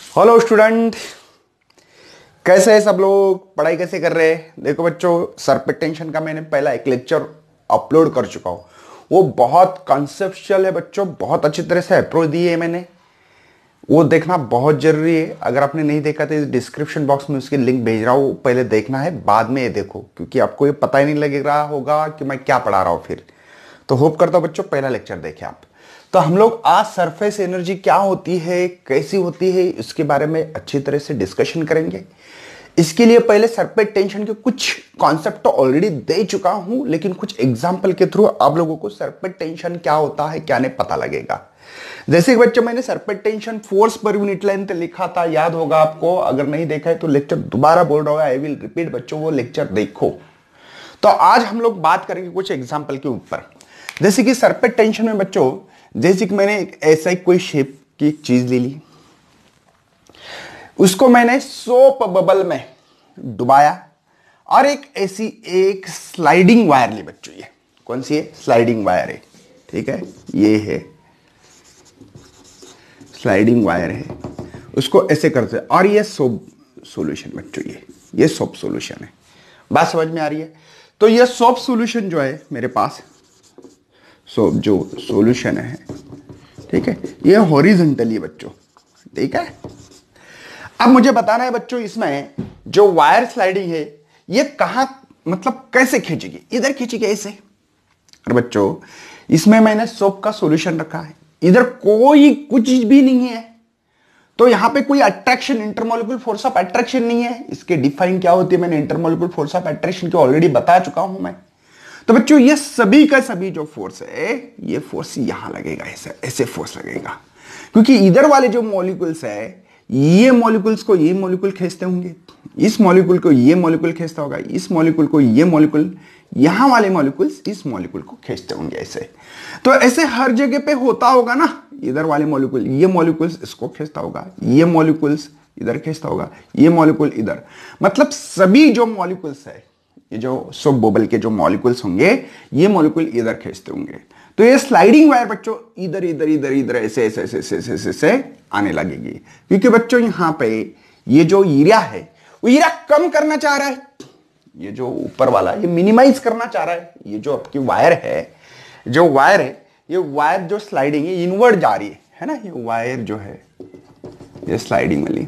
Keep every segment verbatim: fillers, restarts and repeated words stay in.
Hello student, कैसे है सब लोग? पढ़ाई कैसे कर रहे हैं? देखो बच्चों, सरपेट टेंशन का मैंने पहला एक लेक्चर अपलोड कर चुका हूं। वो बहुत कॉन्सेप्चुअल है बच्चों, बहुत अच्छी तरह से अप्रोच दी है मैंने। वो देखना बहुत जरूरी है। अगर आपने नहीं देखा तो इस डिस्क्रिप्शन बॉक्स में उसकी लिंक भेज रहा हूं, पहले देखना है, बाद में ये देखो, क्योंकि आपको ये पता ही नहीं लग रहा होगा कि मैं क्या पढ़ा रहा हूं फिर। तो होप करता हूं बच्चों पहला लेक्चर देखें आप। तो हम लोग आज सरफेस एनर्जी क्या होती है, कैसी होती है, इसके बारे में अच्छी तरह से डिस्कशन करेंगे। इसके लिए पहले सरफेस टेंशन के कुछ कॉन्सेप्ट तो ऑलरेडी दे चुका हूं, लेकिन कुछ एग्जांपल के थ्रू आप लोगों को सरफेस टेंशन क्या होता है क्या नहीं पता लगेगा। जैसे कि बच्चों मैंने surface tension force per unit length लिखा था, याद होगा आपको। अगर नहीं देखा है तो लेक्चर दोबारा बोल रहा हूं, आई विल रिपीट बच्चों, वो लेक्चर देखो। तो आज हम लोग बात करेंगे कुछ एग्जाम्पल के ऊपर। जैसे कि सरफेस टेंशन में बच्चों, जैसे कि मैंने एक ऐसा ही कोई शेप की एक चीज ले ली, उसको मैंने सोप बबल में डुबाया और एक ऐसी एक स्लाइडिंग वायर ली बच्चों। ये कौन सी है? स्लाइडिंग वायर है, ठीक है। ये है स्लाइडिंग वायर है, उसको ऐसे करते हैं और ये सोप सॉल्यूशन बच्चों, ये ये सोप सॉल्यूशन है। बात समझ में आ रही है? तो ये सोप सॉल्यूशन जो है मेरे पास, सो so, जो सॉल्यूशन है, ठीक है, ये हॉरिजॉन्टली है बच्चों, ठीक है। अब मुझे बताना है बच्चों, इसमें जो वायर स्लाइडिंग है ये कहां, मतलब कैसे खींचेगी? इधर खींचेगी ऐसे। और बच्चों इसमें मैंने सोप का सॉल्यूशन रखा है, इधर कोई कुछ भी नहीं है, तो यहां पे कोई attraction, intermolecular force of attraction नहीं है। इसके डिफाइन क्या होती है मैंने इंटरमोलिकुलर फोर्स ऑफ अट्रैक्शन के ऑलरेडी बता चुका हूं मैं। तो बच्चों ये सभी का सभी जो फोर्स है, ये फोर्स यहां लगेगा, ऐसे ऐसे फोर्स लगेगा, क्योंकि इधर वाले जो मॉलिक्यूल्स है, ये मॉलिक्यूल्स को ये मॉलिक्यूल खींचते होंगे, इस मॉलिक्यूल को ये मॉलिक्यूल खींचता होगा, इस मॉलिक्यूल को ये मॉलिक्यूल, यहां वाले मॉलिक्यूल्स इस मॉलिक्यूल को खींचते होंगे ऐसे। तो ऐसे हर जगह पे होता होगा ना, इधर वाले मॉलिक्यूल, ये मॉलिक्यूल्स इसको खींचता होगा, ये मॉलिक्यूल्स इधर खींचता होगा, ये मॉलिक्यूल इधर, मतलब सभी जो मॉलिक्यूल्स है, ये जो सोप बबल के जो मॉलिक्यूल्स होंगे, ये मॉलिक्यूल इधर खींचते होंगे। तो ये स्लाइडिंग वायर बच्चों इधर इधर इधर इधर ऐसे ऐसे ऐसे ऐसे ऐसे ऐसे, ऐसे आने लगेगी, क्योंकि बच्चों यहां पे ये जो एरिया है वो एरिया कम करना चाह रहा है, ये जो ऊपर वाला ये मिनिमाइज करना चाह रहा है। ये जो आपकी वायर है, जो वायर है, ये वायर जो स्लाइडिंग है इनवर्ड जा रही है, है ना। ये वायर जो है ये स्लाइडिंग वाली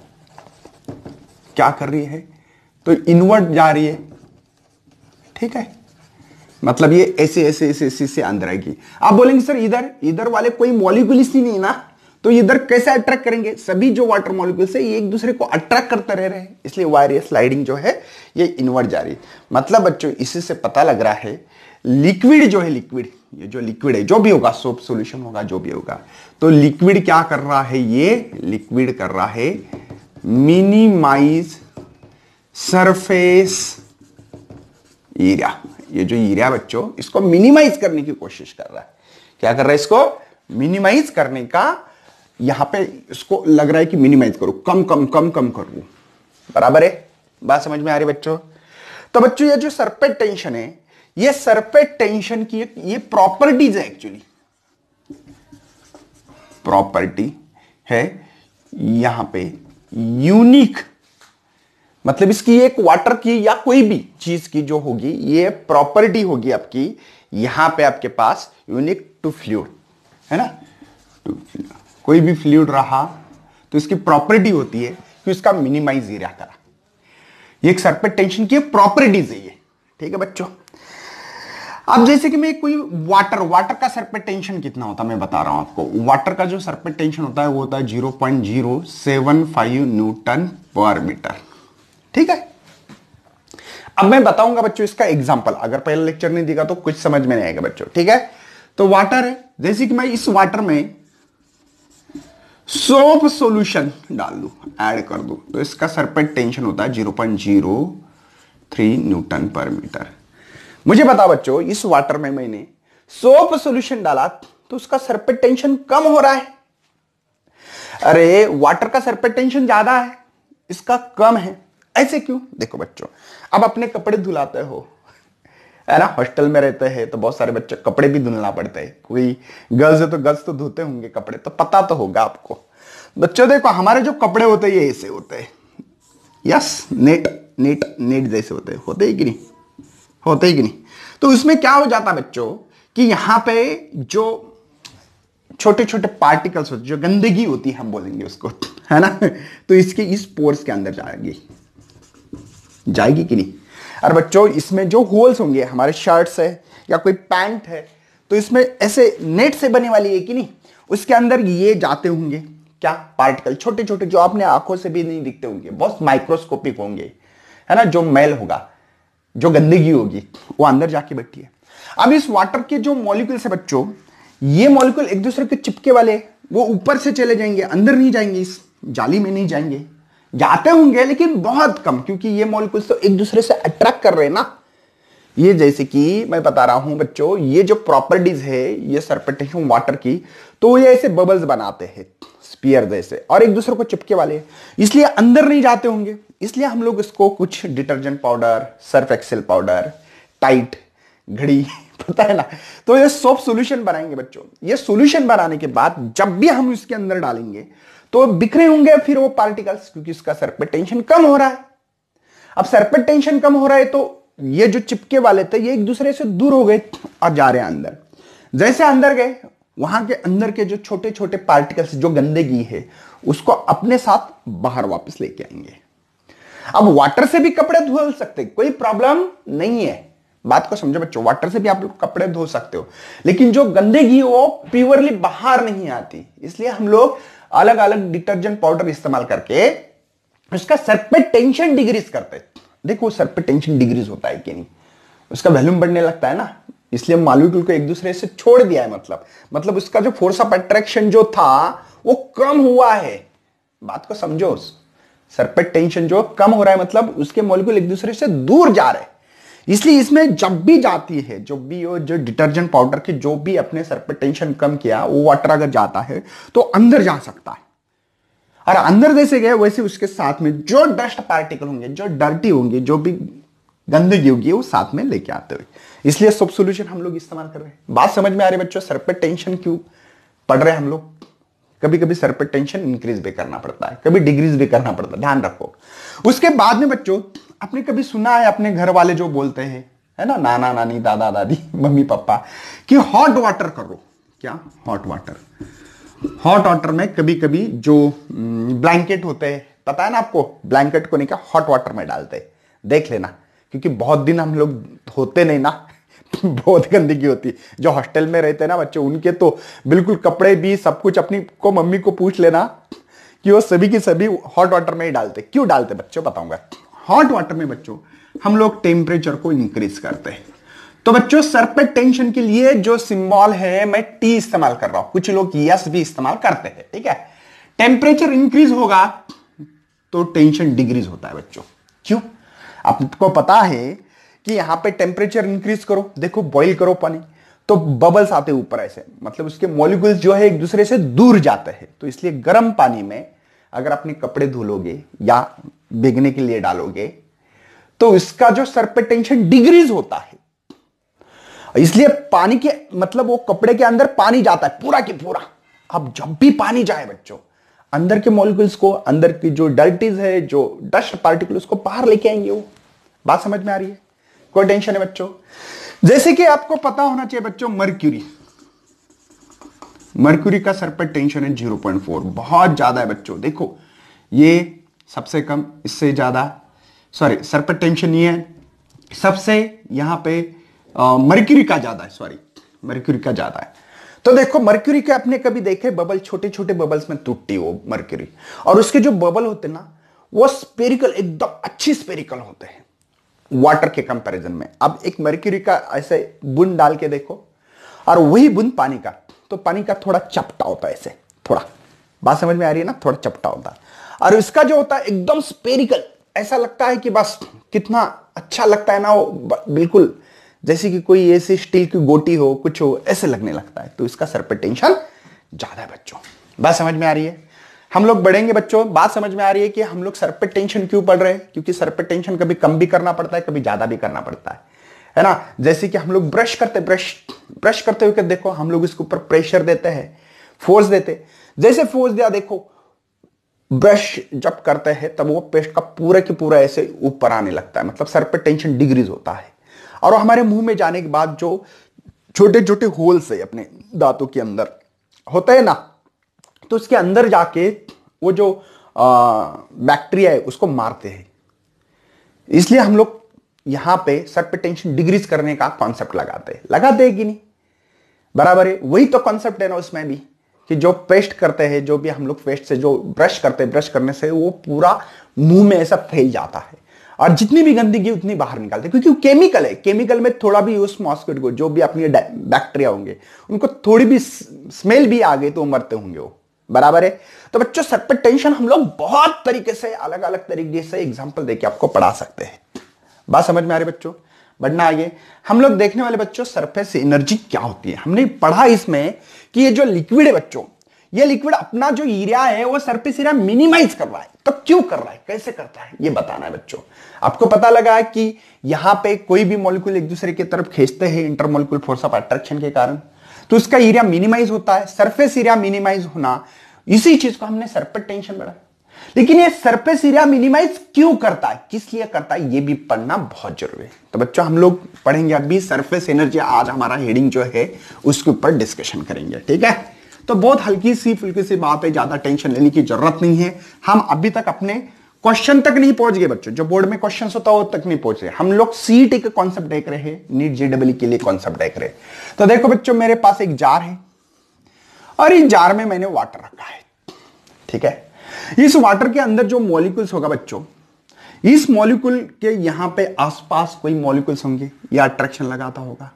क्या कर रही है, तो इनवर्ड जा रही है, ठीक है। मतलब ये ऐसे ऐसे ऐसे ऐसे से अंदर आएगी। आप बोलेंगे सर इधर इधर वाले कोई मॉलिक्यूल्स ही नहीं ना, तो इधर कैसे अट्रैक्ट करेंगे? सभी जो वाटर मॉलिक्यूल्स है ये एक दूसरे को अट्रैक्ट करते रह रहे हैं, इसलिए वायर ये स्लाइडिंग जो है ये इनवर्ड जा रही है। मतलब बच्चों इसी से पता लग रहा है लिक्विड जो है, लिक्विड, ये जो लिक्विड है, जो भी होगा, सोप सॉल्यूशन होगा, जो भी होगा, तो लिक्विड क्या कर रहा है? ये लिक्विड कर रहा है मिनिमाइज सरफेस एरिया। ये जो एरिया बच्चों, इसको मिनिमाइज करने की कोशिश कर रहा है। क्या कर रहा है? इसको मिनिमाइज करने का, यहां पे इसको लग रहा है कि मिनिमाइज करो, कम कम कम कम करो, बराबर है। बात समझ में आ रही बच्चों? तो बच्चों ये जो सरफेस टेंशन है, ये सरफेस टेंशन की ये प्रॉपर्टीज है, एक्चुअली प्रॉपर्टी है यहां पे यूनिक, मतलब इसकी एक वाटर की या कोई भी चीज की जो होगी, ये प्रॉपर्टी होगी आपकी, यहां पे आपके पास यूनिक टू फ्लूइड, है ना। टू फ्लूइड, कोई भी फ्लूइड रहा तो इसकी प्रॉपर्टी होती है कि उसका मिनिमाइज एरिया करा। ये एक सरफेस टेंशन की प्रॉपर्टीज है ये, ठीक है बच्चों। अब जैसे कि मैं कोई वाटर वाटर का सरफेस टेंशन कितना होता है मैं बता रहा हूं आपको। वाटर का जो सरफेस टेंशन होता है वो होता है zero point zero seven five newton per metre, ठीक है। अब मैं बताऊंगा बच्चों इसका एग्जांपल, अगर पहला लेक्चर नहीं दिखा तो कुछ समझ में नहीं आएगा बच्चों, ठीक है। तो वाटर है, जैसे कि मैं इस वाटर में सोप सॉल्यूशन डाल दूं, ऐड कर दूं, तो इसका सरफेस टेंशन होता है zero point zero three newton per metre. मुझे बताओ बच्चों, इस वाटर में मैंने सोप सॉल्यूशन डाला तो उसका सरफेस टेंशन कम हो रहा है। अरे वाटर का सरफेस टेंशन ज्यादा है, इसका कम है, ऐसे क्यों? देखो बच्चों, अब अपने कपड़े धुलाते हो, है ना। हॉस्टल में रहते हैं तो बहुत सारे बच्चे कपड़े भी धुलना पड़ते हैं, कोई गर्ल्स है तो गर्ल्स तो धोते होंगे कपड़े, तो पता तो होगा आपको। बच्चों देखो हमारे जो कपड़े होते हैं ये ऐसे होते हैं, यस, नेट नेट नेट जैसे होते हैं, होते ही कि नहीं, होते ही कि नहीं। तो उसमें क्या हो जाता है बच्चों कि यहां पे जो छोटे छोटे पार्टिकल्स होते, जो गंदगी होती है हम बोलेंगे उसको, है ना, तो इसके इस पोर्स के अंदर जाएगी, जाएगी कि नहीं। और बच्चों इसमें जो होल्स होंगे, हमारे शर्ट्स है या कोई पैंट है, तो इसमें ऐसे नेट से बने वाली है कि नहीं, उसके अंदर ये जाते होंगे क्या, पार्टिकल छोटे छोटे, जो आपने आंखों से भी नहीं दिखते होंगे, बहुत माइक्रोस्कोपिक होंगे, है ना। जो मैल होगा, जो गंदगी होगी वो अंदर जाके बैठी है। अब इस वाटर के जो मॉलिक्यूल्स है बच्चों, ये मॉलिक्यूल एक दूसरे के चिपके वाले, वो ऊपर से चले जाएंगे, अंदर नहीं जाएंगे, इस जाली में नहीं जाएंगे, जाते होंगे लेकिन बहुत कम, क्योंकि ये मॉलिक्यूल्स तो एक दूसरे से अट्रैक्ट कर रहे हैं ना। ये जैसे कि मैं बता रहा हूं बच्चों, ये जो प्रॉपर्टीज है ये सरपेटेशन वाटर की, तो ये ऐसे बबल्स बनाते हैं स्पीयर जैसे, और एक दूसरे को चिपके वाले, इसलिए अंदर नहीं जाते होंगे। इसलिए हम लोग इसको कुछ detergent powder, Surf Excel powder, Tide Ghadi, पता है ना, तो ये सोप सॉल्यूशन बनाएंगे बच्चों। ये सॉल्यूशन बनाने के बाद जब भी हम इसके अंदर डालेंगे तो बिखरे होंगे फिर वो पार्टिकल्स, क्योंकि इसका सरफेस टेंशन कम हो रहा है। अब सरफेस टेंशन कम हो रहा है तो ये जो चिपके वाले थे ये एक दूसरे से दूर हो गए और जा रहे हैं अंदर। जैसे अंदर गए, वहां के अंदर के जो छोटे छोटे पार्टिकल्स, जो गंदगी है, उसको अपने साथ बाहर वापस लेके आएंगे। अब वाटर से भी कपड़े धो सकते, कोई प्रॉब्लम नहीं है, बात को समझो बच्चों, वाटर से भी आप लोग कपड़े धो सकते हो, लेकिन जो गंदगी वो प्योरली बाहर नहीं आती, इसलिए हम लोग अलग अलग डिटर्जेंट पाउडर इस्तेमाल करके उसका सरफेस टेंशन डिक्रीज करते हैं। देखो सरफेस टेंशन डिक्रीज होता है कि नहीं, उसका वॉल्यूम बढ़ने लगता है ना, इसलिए मॉलिक्यूल को एक दूसरे से छोड़ दिया है, मतलब मतलब उसका जो फोर्स ऑफ अट्रैक्शन जो था वो कम हुआ है। बात को समझो, सरफेस टेंशन जो कम हो रहा है मतलब उसके मॉलिक्यूल एक दूसरे से दूर जा रहे हैं। इसलिए इसमें जब भी जाती है, जो भी वो जो डिटर्जेंट पाउडर के जो भी अपने सरफेस टेंशन कम किया, वो वाटर अगर जाता है तो अंदर जा सकता है, और अंदर जैसे गए वैसे उसके साथ में जो डस्ट पार्टिकल होंगे, जो डर्टी होंगे, जो भी गंदगी होगी, वो साथ में लेके आते हुए, इसलिए सोप सॉल्यूशन हम लोग इस्तेमाल कर रहे हैं। बात समझ में आ रही है बच्चों, सरफेस टेंशन क्यों पढ़ रहे हैं हम लोग। कभी कभी सरफेस टेंशन इंक्रीज भी करना पड़ता है, कभी डिक्रीज भी करना पड़ता है, ध्यान रखो। उसके बाद में बच्चों, आपने कभी सुना है अपने घर वाले जो बोलते हैं, है ना, नाना नानी, दादा दादी, मम्मी पापा, कि हॉट वाटर करो। क्या हॉट वाटर? हॉट वाटर में कभी कभी जो ब्लैंकेट होते हैं, पता है ना आपको, ब्लैंकेट को निकाल हॉट वाटर में डालते हैं, देख लेना, क्योंकि बहुत दिन हम लोग धोते नहीं ना, बहुत गंदगी होती है। जो हॉस्टल में रहते हैं ना बच्चे, उनके तो बिल्कुल कपड़े भी सब कुछ, अपनी को मम्मी को पूछ लेना कि वो सभी के सभी हॉट वाटर में ही डालते। क्यों डालते बच्चों, बताऊंगा। हॉट वाटर में बच्चों हम लोग टेम्परेचर को इंक्रीज करते हैं। तो बच्चों सरफेस टेंशन के लिए जो सिंबल है, मैं टी इस्तेमाल कर रहा हूं, कुछ लोग यस भी इस्तेमाल करते हैं, ठीक है। टेम्परेचर इंक्रीज होगा तो टेंशन डिक्रीज होता है बच्चों। क्यों? आपको पता है कि यहां पे टेम्परेचर इंक्रीज करो, देखो बॉईल करो पानी, तो बबल्स आते ऊपर ऐसे, मतलब उसके मॉलिक्यूल्स जो है एक दूसरे से दूर जाते हैं। तो इसलिए गर्म पानी में अगर अपने कपड़े धुलोगे या भीगने के लिए डालोगे तो इसका जो सरफेस टेंशन डिक्रीज होता है। इसलिए पानी के मतलब वो कपड़े के अंदर पानी जाता है पूरा की पूरा। अब जब भी पानी जाए बच्चों, अंदर के मॉलिक्यूल्स को, अंदर की जो डर्टीज है, जो डस्ट पार्टिकल, उसको बाहर लेके आएंगे वो। बात समझ में आ रही है? कोई टेंशन है बच्चों? जैसे कि आपको पता होना चाहिए बच्चों, मर्क्यूरी मर्क्यूरी का सरफेस टेंशन है ज़ीरो पॉइंट फोर, बहुत ज्यादा है बच्चों। देखो ये सबसे कम, इससे ज्यादा, सॉरी सरफेस टेंशन ये है सबसे, यहां पे मर्क्यूरी का ज्यादा है, सॉरी मर्क्यूरी का ज्यादा है। तो देखो मर्क्यूरी के आपने कभी देखे बबल, छोटे छोटे बबल्स में टूटती वो मर्क्यूरी, और उसके जो बबल होते ना वो स्पेरिकल, एकदम अच्छी स्पेरिकल होते हैं वाटर के कंपैरिजन में। अब एक मर्क्यूरी का ऐसे बूंद डाल के देखो, और वही बूंद पानी का, तो पानी का थोड़ा चपटा होता है ऐसे, थोड़ा, बात समझ में आ रही है ना, थोड़ा चपटा होता है। और इसका जो होता है एकदम स्पेरिकल, ऐसा लगता है कि बस कितना अच्छा लगता है ना वो, बिल्कुल जैसे कि कोई ऐसी स्टील की गोटी हो, कुछ हो, ऐसे लगने लगता है। तो इसका सरफेस टेंशन ज्यादा है बच्चों। बात समझ में आ रही है? हम लोग बढ़ेंगे बच्चों, बात समझ में आ रही है कि हम लोग सरफेस टेंशन क्यों पढ़ रहे हैं? क्योंकि सरफेस टेंशन कभी कम भी करना पड़ता है, कभी ज्यादा भी करना पड़ता है, है ना। जैसे कि हम लोग ब्रश करते ब्रश ब्रश करते हुए देखो हम लोग इसके ऊपर प्रेशर देते हैं, फोर्स देते, जैसे फोर्स दिया देखो ब्रश जब करते हैं तब वो पेस्ट का पूरा की पूरा ऐसे ऊपर आने लगता है, मतलब सर पे टेंशन डिक्रीज होता है। और हमारे मुंह में जाने के बाद जो छोटे छोटे होल्स है अपने दांतों के अंदर होते हैं ना, तो उसके अंदर जाके वो जो बैक्टीरिया है उसको मारते हैं। इसलिए हम लोग यहां पे सर पे टेंशन डिक्रीज करने का कॉन्सेप्ट लगाते हैं, लगाते हैं कि नहीं, बराबर है। वही तो कॉन्सेप्ट है ना उसमें भी, कि जो पेस्ट करते हैं, जो भी हम लोग पेस्ट से जो ब्रश करते हैं, ब्रश करने से वो पूरा मुंह में ऐसा फैल जाता है और जितनी भी गंदगी उतनी बाहर निकालते हैं, क्योंकि वो केमिकल है। केमिकल में थोड़ा भी उस मॉस्किटो को, जो भी अपनी बैक्टीरिया होंगे, उनको थोड़ी भी स्मेल भी आ गई तो मरते होंगे वो, बराबर है। तो बच्चों सर पे टेंशन हम लोग बहुत तरीके से, अलग अलग तरीके से एग्जाम्पल देके आपको पढ़ा सकते हैं। बात समझ में आ रही बच्चों? बढ़ना आगे, हम लोग देखने वाले बच्चों सरफेस एनर्जी क्या होती है। हमने पढ़ा इसमें कि ये जो लिक्विड है बच्चों, ये लिक्विड अपना जो एरिया है वो सरफेस एरिया मिनिमाइज कर रहा है। तो क्यों कर रहा है, कैसे करता है, ये बताना है बच्चों। आपको पता लगा है कि यहां पे कोई भी मॉलिक्यूल एक दूसरे की तरफ खींचते हैं इंटरमॉलिक्यूल फोर्स ऑफ अट्रैक्शन के कारण, तो उसका एरिया मिनिमाइज होता है। सरफेस एरिया मिनिमाइज होना, इसी चीज को हमने सरफेस टेंशन बढ़ा। लेकिन ये सरफेस एरिया मिनिमाइज क्यों करता है, किस लिए करता है, ये भी पढ़ना बहुत जरूरी है। तो बच्चों हम लोग पढ़ेंगे अभी सरफेस एनर्जी, आज हमारा हेडिंग जो है उसके ऊपर डिस्कशन करेंगे, ठीक है। तो बहुत हल्की सी फुल्की सी बात है, ज्यादा टेंशन लेने की जरूरत नहीं है। हम अभी तक अपने क्वेश्चन तक नहीं पहुंच गए बच्चों, जो बोर्ड में क्वेश्चन होता है वो तक नहीं पहुंच रहे। हम लोग सीईटी के कॉन्सेप्ट देख रहे हैं, नीट जेडब्ल्यू के लिए कॉन्सेप्ट देख रहे हैं। तो देखो बच्चों, मेरे पास एक जार है और इस जार में मैंने वाटर रखा है, ठीक है। इस वाटर के अंदर जो मॉलिक्यूल्स होगा बच्चों, इस मॉलिक्यूल के यहां पे आसपास कोई मॉलिक्यूल्स होंगे, या अट्रैक्शन लगाता होगा।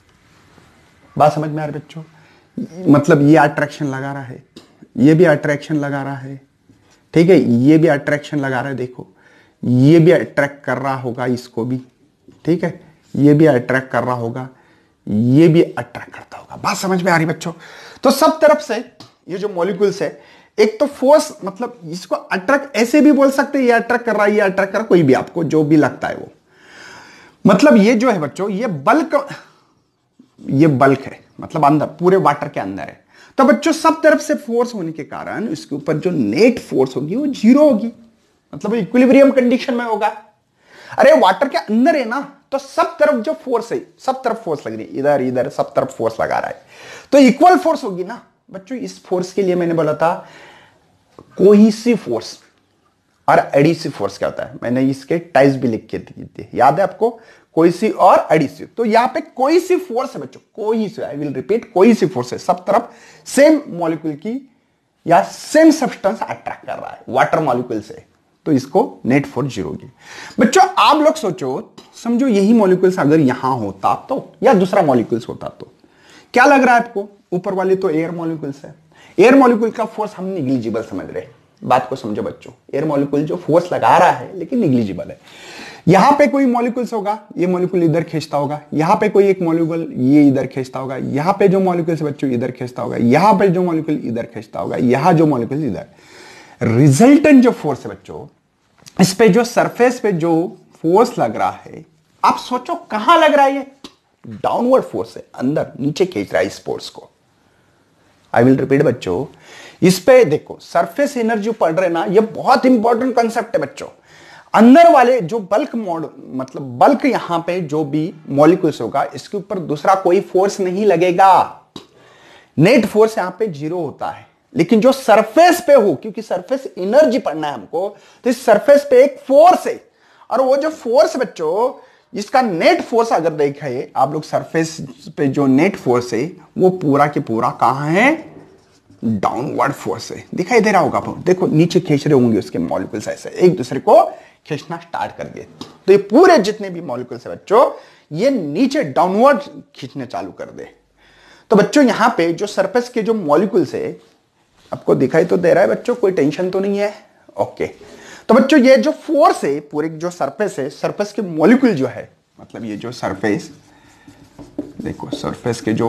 बात समझ में आ रही बच्चों? मतलब ये अट्रैक्शन लगा रहा है, ये भी अट्रैक्शन लगा रहा है, ठीक है, ये भी अट्रैक्शन लगा रहा है, देखो ये भी अट्रैक्ट कर रहा होगा इसको भी, ठीक है, ये भी अट्रैक्ट कर रहा होगा, ये भी अट्रैक्ट करता होगा। बात समझ में आ रही बच्चों? तो सब तरफ से ये जो मॉलिक्यूल्स है, एक तो फोर्स, मतलब इसको अट्रैक्ट ऐसे भी बोल सकते हैं, ये अट्रैक्ट कर रहा है, ये अट्रैक्ट कर रहा है, कोई भी आपको जो भी लगता है वो। मतलब ये जो है बच्चों, ये बल्क, ये बल्क है, मतलब अंदर पूरे वाटर के अंदर है। तो बच्चों सब तरफ से फोर्स होने के कारण इसके ऊपर जो नेट फोर्स होगी वो जीरो होगी, मतलब इक्विलिब्रियम कंडीशन में होगा। अरे वाटर के अंदर है ना, तो सब तरफ जो फोर्स है, सब तरफ फोर्स लग रही है, इधर इधर सब तरफ फोर्स लगा रहा है, तो इक्वल फोर्स होगी ना बच्चों। इस फोर्स के लिए मैंने बोला था कोहेसिव फोर्स और एडिसिव फोर्स क्या होता है, मैंने इसके टाइप्स भी लिख के दिए थे, याद है आपको, कोहेसिव और एडिसिव। तो यहां पे कोहेसिव फोर्स है बच्चों, cohesive, I will repeat, cohesive force है, सब तरफ सेम मॉलिक्यूल की या सेम सब्सटेंस अट्रैक्ट कर रहा है वाटर मॉलिक्यूल से, तो इसको नेट फोर्स जीरो होगी। बच्चों आप लोग सोचो, समझो यही मॉलिक्यूल्स अगर यहां होता तो, या दूसरा मॉलिक्यूल्स होता तो क्या लग रहा है आपको? ऊपर वाले तो एयर मॉलिक्यूल्स है, एयर मॉलिक्यूल का फोर्स हम निग्लिजिबल समझ रहे हैं। बात को समझो बच्चों, एयर मॉलिक्यूल जो फोर्स लगा रहा है लेकिन निग्लिजिबल है। यहां पे कोई मॉलिक्यूल्स होगा, ये मॉलिक्यूल इधर खींचता होगा, यहां पे कोई एक मॉलिक्यूल ये इधर खींचता होगा, यहां पे जो मॉलिक्यूल्स बच्चों इधर खींचता होगा, यहां पे जो मॉलिक्यूल इधर खींचता होगा, यहां जो मॉलिक्यूल इधर। रिजल्टेंट जो फोर्स है बच्चों, इस पे जो सरफेस पे जो फोर्स लग रहा है, आप सोचो कहां लग रहा है? ये डाउनवर्ड फोर्स है, अंदर नीचे खींच रहा है इस फोर्स को। आई विल रिपीट बच्चों, इस पे देखो सरफेस एनर्जी पढ़ रहे ना, ये बहुत इंपॉर्टेंट कंसेप्ट है बच्चों। अंदर वाले जो बल्क मोड, मतलब बल्क यहां पे जो भी मॉलिक्यूल्स होगा, इसके ऊपर दूसरा कोई फोर्स नहीं लगेगा, नेट फोर्स यहां पे जीरो होता है। लेकिन जो सरफेस पे हो, क्योंकि सरफेस एनर्जी पढ़ना है हमको, तो इस सरफेस पे एक फोर्स है, और वो जो फोर्स बच्चों, इसका नेट फोर्स अगर देखे आप लोग, सरफेस पे जो नेट फोर्स है वो पूरा के पूरा कहां है? डाउनवर्ड फोर्स है। दिखाई दे रहा होगा आपको, देखो नीचे खींच रहे होंगे उसके मॉलिक्यूल्स, ऐसे एक दूसरे को खींचना स्टार्ट कर दिए। तो ये पूरे जितने भी मॉलिक्यूल्स है बच्चों, ये नीचे डाउनवर्ड खींचने चालू कर दे। तो बच्चों यहां पे जो सरफेस के जो मॉलिक्यूल्स है, आपको दिखाई तो दे रहा है बच्चों, कोई टेंशन तो नहीं है? ओके। तो बच्चों ये जो फोर्स है, पूरे जो सरफेस है, सरफेस के मॉलिक्यूल जो है, मतलब ये जो सरफेस, देखो सरफेस के जो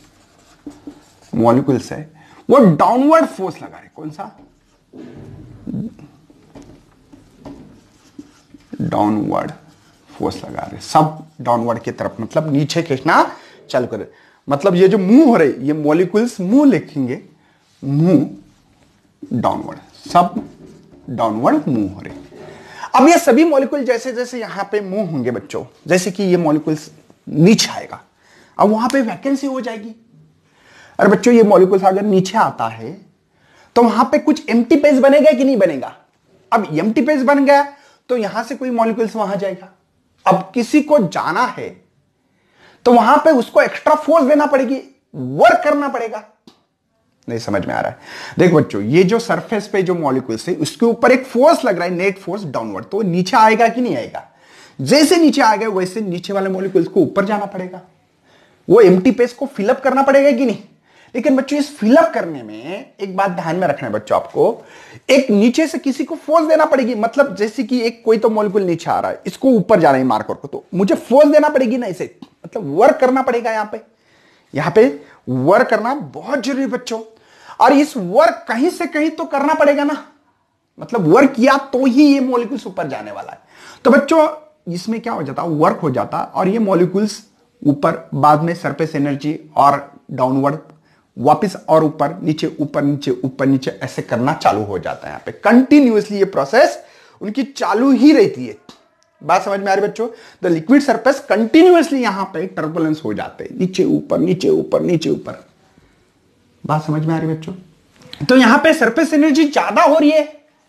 मॉलिक्यूल्स है वो डाउनवर्ड फोर्स लगा रहे। कौन सा? डाउनवर्ड फोर्स लगा रहे, सब डाउनवर्ड की तरफ, मतलब नीचे खींचना चालू कर रहे। मतलब ये जो मूव हो रहे, ये मॉलिक्यूल्स मूव लिखेंगे, मूव डाउनवर्ड, सब डाउनवर्ड मूव हो रहे। अब ये सभी मॉलिक्यूल जैसे जैसे यहां पे मूव होंगे बच्चों, जैसे कि ये मॉलिक्यूल्स नीचे आएगा, अब वहां पे वैकेंसी हो जाएगी। अरे बच्चों ये मॉलिक्यूल्स अगर नीचे आता है तो वहां पे कुछ एम्प्टी पेज बनेगा कि नहीं बनेगा? अब एम्प्टी पेज बन गया तो यहां से कोई मॉलिक्यूल्स वहां जाएगा। अब किसी को जाना है तो वहां पे उसको एक्स्ट्रा फोर्स देना पड़ेगी, वर्क करना पड़ेगा। नहीं समझ में आ रहा है? देखो बच्चों, ये जो सरफेस पे जो मॉलिक्यूल्स है उसके ऊपर एक फोर्स लग रहा है, नेट फोर्स डाउनवर्ड, तो नीचे आएगा कि नहीं आएगा? जैसे नीचे आएगा वैसे नीचे वाले मॉलिक्यूल्स को ऊपर जाना पड़ेगा, वो एम्प्टी पेज को फिलअप करना पड़ेगा कि नहीं? लेकिन बच्चों इस फिलअप करने में एक बात ध्यान में रखना है बच्चों, आपको एक नीचे से किसी को फोर्स देना पड़ेगी। मतलब जैसे कि एक कोई तो मॉलिक्यूल नीचे आ रहा है, इसको ऊपर जाना है मार्कर को, तो मुझे फोर्स देना पड़ेगी ना इसे, मतलब वर्क करना पड़ेगा। यहां पे यहां पे वर्क करना बहुत जरूरी है बच्चों, और इस वर्क कहीं से कहीं तो करना पड़ेगा ना, मतलब वर्क किया तो ही ये मॉलिक्यूल्स ऊपर जाने वाला है। तो बच्चों इसमें क्या हो जाता, वर्क हो जाता, और ये मॉलिक्यूल्स ऊपर बाद में सरफेस एनर्जी और डाउनवर्ड वापस और ऊपर नीचे ऊपर नीचे ऊपर नीचे ऐसे करना चालू हो जाता है। यहां पे कंटिन्यूअसली ये प्रोसेस उनकी चालू ही रहती है। बात समझ में आ रही बच्चों? द लिक्विड सरफेस कंटिन्यूअसली यहां पे टर्बुलेंस हो जाते हैं, नीचे ऊपर नीचे ऊपर नीचे ऊपर। बात समझ में आ रही बच्चों? तो यहां पे सरफेस एनर्जी ज्यादा हो रही है,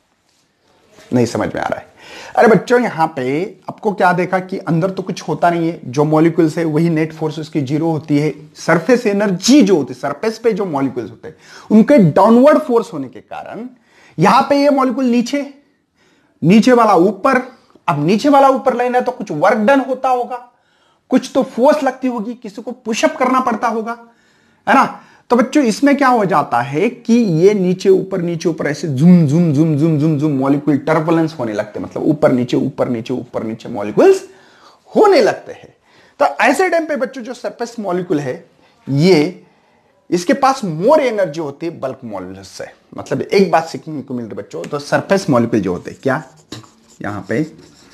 नहीं समझ में आ रहा है? अरे बच्चों यहां पे आपको क्या देखा कि अंदर तो कुछ होता नहीं है, जो मॉलिक्यूल्स है वही नेट फोर्स उसकी जीरो होती है। सरफेस एनर्जी जो होती है, सरफेस पे जो मॉलिक्यूल्स होते हैं उनके डाउनवर्ड फोर्स होने के कारण यहां पे ये मॉलिक्यूल नीचे, नीचे वाला ऊपर। अब नीचे वाला ऊपर लेना है तो कुछ वर्क डन होता होगा, कुछ तो फोर्स लगती होगी, किसी को पुशअप करना पड़ता होगा, है ना? तो बच्चों इसमें क्या हो जाता है कि ये नीचे ऊपर नीचे ऊपर ऐसे झुम झुम झुम झुम झुम झुम मॉलिक्यूल टर्बुलेंस होने लगते हैं, मतलब ऊपर नीचे ऊपर नीचे ऊपर नीचे मॉलिक्यूल्स होने लगते हैं। तो ऐसे टाइम पे बच्चों जो सरफेस मॉलिक्यूल है ये, इसके पास मोर एनर्जी होती है बल्क मॉलिक्यूल्स से। मतलब एक बात सीखने को मिल रही है बच्चों, तो सरफेस मॉलिक्यूल जो होते हैं, क्या यहां पे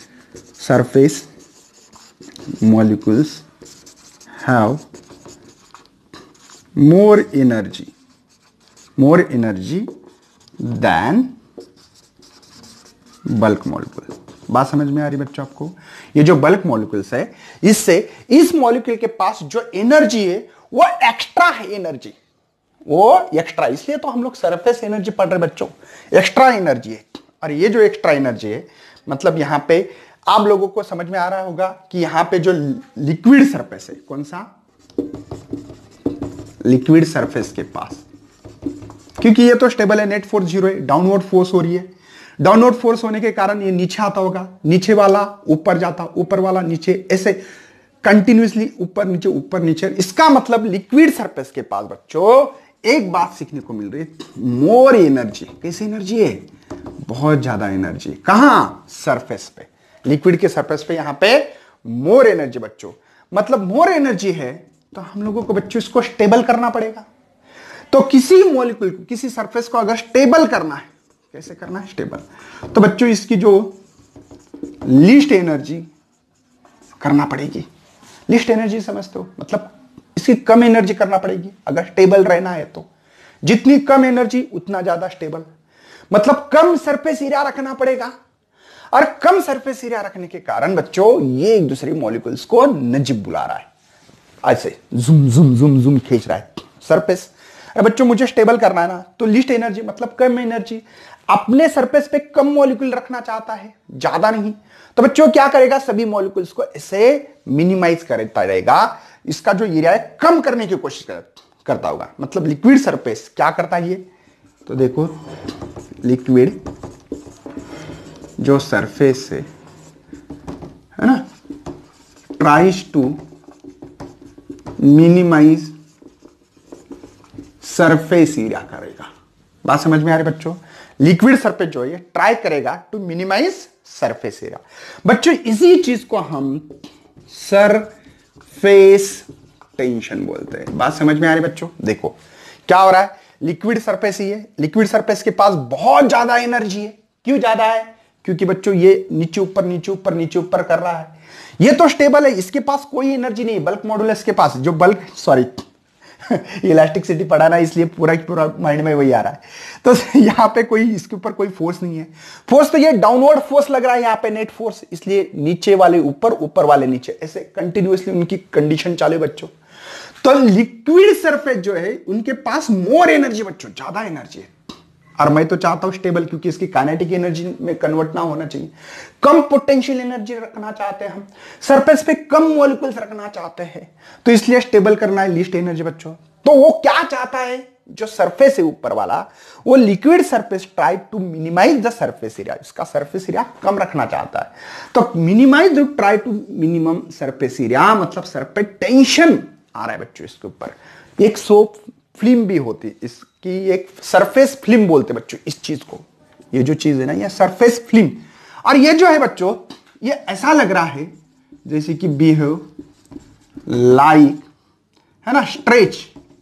surface molecules have more energy more energy than bulk molecule। बात समझ में आ रही बच्चों आपको? ये जो बल्क मॉलिक्यूल्स है, इससे इस मॉलिक्यूल के पास जो एनर्जी है वो एक्स्ट्रा है, एनर्जी वो एक्स्ट्रा, इसलिए तो हम लोग सरफेस एनर्जी पढ़ रहे बच्चों, एक्स्ट्रा एनर्जी है। और ये जो एक्स्ट्रा एनर्जी है, मतलब यहां पे आप लोगों को समझ में आ रहा होगा कि यहां पे जो लिक्विड सरफेस है, कौन सा लिक्विड सरफेस के पास, क्योंकि ये तो स्टेबल है, नेट फोर्स जीरो है, डाउनवर्ड फोर्स हो रही है, डाउनवर्ड फोर्स होने के कारण ये नीचे आता होगा, नीचे वाला ऊपर जाता, ऊपर वाला नीचे, ऐसे कंटिन्यूअसली ऊपर नीचे ऊपर नीचे। इसका मतलब लिक्विड सरफेस के पास बच्चों एक बात सीखने को मिल रही है, मोर एनर्जी। कैसी एनर्जी है? बहुत ज्यादा एनर्जी। कहां? सरफेस पे, लिक्विड के सरफेस पे यहां पे मोर एनर्जी बच्चों। मतलब मोर एनर्जी है तो हम लोगों को बच्चों इसको स्टेबल करना पड़ेगा। तो किसी मॉलिक्यूल को, किसी सरफेस को अगर स्टेबल करना है, कैसे करना है स्टेबल, तो बच्चों इसकी जो लीस्ट एनर्जी करना पड़ेगी। लीस्ट एनर्जी समझते हो? मतलब इसकी कम एनर्जी करना पड़ेगी अगर स्टेबल रहना है तो। जितनी कम एनर्जी उतना ज्यादा स्टेबल, मतलब कम सरफेस एरिया रखना पड़ेगा। और कम सरफेस एरिया रखने के कारण बच्चों ये एक दूसरे मॉलिक्यूल्स को नजीब बुला रहा है, ऐसे जुम जुम जुम जुम खींच रहा है सरफेस। बच्चों मुझे स्टेबल करना है ना, तो लीस्ट एनर्जी मतलब कम एनर्जी, अपने सरफेस पे कम मॉलिक्यूल रखना चाहता है, ज्यादा नहीं। तो बच्चों क्या करेगा, सभी मॉलिक्यूल्स को ऐसे मिनिमाइज करता रहेगा, इसका जो एरिया है कम करने की कोशिश कर, करता होगा। मतलब लिक्विड सरफेस क्या करता है ये, तो देखो लिक्विड जो सरफेस है, है ना, tries to minimise surface area करेगा। बात समझ में आ रही बच्चों? लिक्विड सरफेस जो है ट्राई करेगा टू मिनिमाइज सरफेस एरिया। बच्चों इसी चीज को हम सरफेस टेंशन बोलते हैं। बात समझ में आ रही बच्चों? देखो क्या हो रहा है, लिक्विड सरफेस ही है, लिक्विड सरफेस के पास बहुत ज्यादा एनर्जी है। क्यों ज्यादा है? क्योंकि बच्चों ये नीचे ऊपर नीचे ऊपर नीचे ऊपर कर रहा है, ये तो स्टेबल है, इसके पास कोई एनर्जी नहीं है। बल्क मॉडुलस के पास जो बल्क सॉरी इलास्टिसिटी पढ़ा ना, इसलिए पूरा पूरा माइंड में वही आ रहा है। तो यहाँ पे कोई इसके ऊपर कोई फोर्स नहीं है। फोर्स तो ये डाउनवर्ड फोर्स लग रहा है यहाँ पे, नेट फोर्स, इसलिए नीचे वाले ऊपर ऊपर वाले नीचे, ऐसे कंटिन्यूअसली उनकी कंडीशन चालू है बच्चों। तो लिक्विड सरफेस जो है उनके पास मोर एनर्जी बच्चों, ज्यादा एनर्जी है। और मैं तो चाहता हूं स्टेबल, क्योंकि इसकी काइनेटिक एनर्जी में कन्वर्ट ना होना चाहिए। कम पोटेंशियल एनर्जी रखना चाहते हैं हम, सरफेस पे कम मॉलिक्यूल्स रखना चाहते हैं, तो इसलिए स्टेबल करना है लीस्ट एनर्जी बच्चों। तो वो क्या चाहता है, जो सरफेस है ऊपर वाला, वो liquid surface try to minimise the surface area, इसका सरफेस एरिया कम रखना चाहता है। तो minimise try to minimum surface area, मतलब सरफेस टेंशन आ रहा है बच्चों इसके ऊपर। एक सोप फिल्म भी होती है, इसकी एक सरफेस फिल्म बोलते हैं बच्चों इस चीज को। ये जो चीज है ना, ये सरफेस फिल्म। और ये जो है बच्चों, ये ऐसा लग रहा है जैसे कि बिहेव लाइक, है ना, स्ट्रेच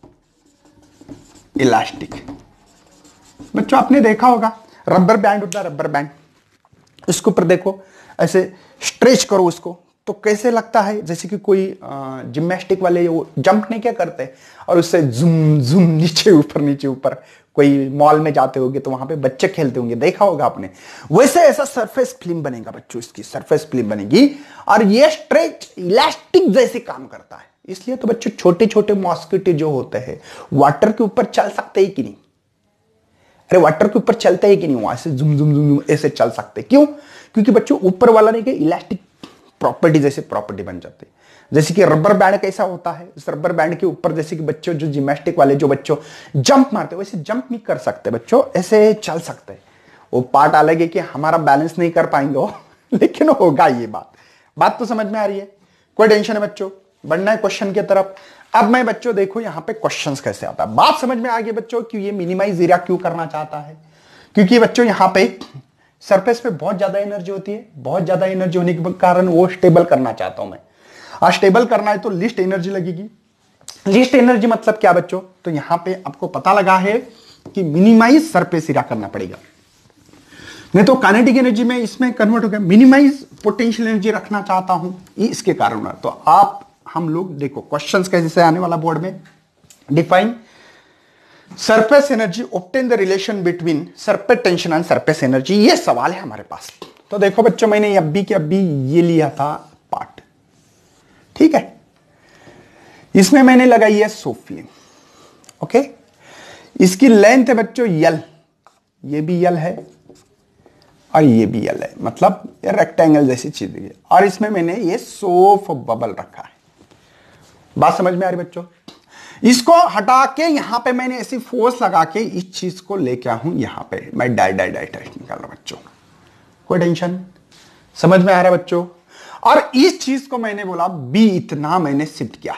इलास्टिक। बच्चों आपने देखा होगा रबर बैंड होता है, रबर बैंड, इसके ऊपर देखो ऐसे स्ट्रेच करो उसको, तो कैसे लगता है जैसे कि कोई जिम्नास्टिक वाले वो जंप नहीं क्या करते और उससे जुम जुम नीचे ऊपर नीचे ऊपर, कोई मॉल में जाते होंगे तो वहां पे बच्चे खेलते होंगे, देखा होगा आपने। वैसे ऐसा सरफेस फिल्म बनेगा बच्चों, इसकी सरफेस फिल्म बनेगी और ये स्ट्रेच इलास्टिक जैसे काम करता है। इसलिए तो बच्चों छोटे छोटे मॉस्किटो जो होते हैं वाटर के ऊपर चल सकते हैं कि नहीं? अरे वाटर के ऊपर चलते हैं कि नहीं? वहां से जुम जुम जुम ऐसे चल सकते, क्यों? क्योंकि बच्चों ऊपर वाला नहीं कि इलास्टिक प्रॉपर्टी जैसे प्रॉपर्टी बन जाती है। जैसे कि रबर बैंड कैसा होता है, इस रबर बैंड के ऊपर जैसे कि बच्चों जो जिम्नास्टिक वाले जो बच्चों जंप मारते हैं, वैसे जंप नहीं कर सकते बच्चों, ऐसे चल सकते हैं। वो पार्ट अलग है कि हमारा बैलेंस नहीं कर पाएंगे वो, लेकिन होगा ये बात। बात तो समझ में आ रही है? कोई टेंशन है बच्चों? बढ़ना है क्वेश्चन की तरफ। अब मैं बच्चों देखो यहाँ पे क्वेश्चंस कैसे आता है, बात समझ में आ गई बच्चों कि ये मिनिमाइज एरिया क्यों करना चाहता है। क्योंकि बच्चों यहाँ पे सरफेस पे बहुत ज्यादा एनर्जी होती है, बहुत ज्यादा एनर्जी होने के कारण वो स्टेबल करना चाहता हूं मैं। और स्टेबल करना है तो लिस्ट एनर्जी लगेगी। लिस्ट एनर्जी मतलब क्या बच्चों? तो यहां पे आपको पता लगा है कि मिनिमाइज सरफेस एरिया करना पड़ेगा, नहीं तो काइनेटिक एनर्जी में इसमें कन्वर्ट हो गया। मिनिमाइज पोटेंशियल एनर्जी रखना चाहता हूं, ये इसके कारण है। तो आप हम लोग देखो क्वेश्चंस कैसे आने वाला बोर्ड में, define surface energy, obtain the relation between surface tension and surface energy, ये सवाल है हमारे पास। तो देखो बच्चों मैंने अभी के अभी ये लिया था पार्ट, ठीक है, इसमें मैंने लगाई है सोफी, ओके। इसकी लेंथ है बच्चों यल, ये भी यल है और ये भी यल है, मतलब ये रेक्टेंगल जैसी चीज है। और इसमें मैंने ये सोफ बबल रखा है। बात समझ में आ रही बच्चों? इसको हटा के यहां पे मैंने ऐसी फोर्स लगा के इस चीज को लेके आया हूं यहां पे, मैं डाई डाई डाई टेस्ट निकाल रहा बच्चों। कोई टेंशन? समझ में आ रहा है बच्चों? और इस चीज को मैंने बोला बी, इतना मैंने शिफ्ट किया।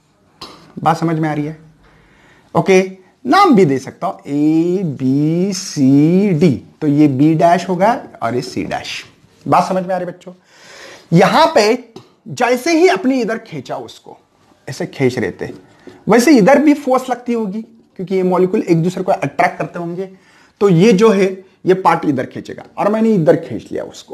बात समझ में आ रही है? ओके, नाम भी दे सकता हूं ए बी सी डी, तो ये बी डैश होगा और ये सी डैश। बात समझ में आ रही है बच्चों? यहां पे जैसे ही अपनी इधर खींचा, उसको ऐसे खींच रहे थे, वैसे इधर भी फोर्स लगती होगी क्योंकि ये मॉलिक्यूल एक दूसरे को अट्रैक्ट करते होंगे। तो ये जो है ये पार्ट इधर खींचेगा और मैंने इधर खींच लिया उसको।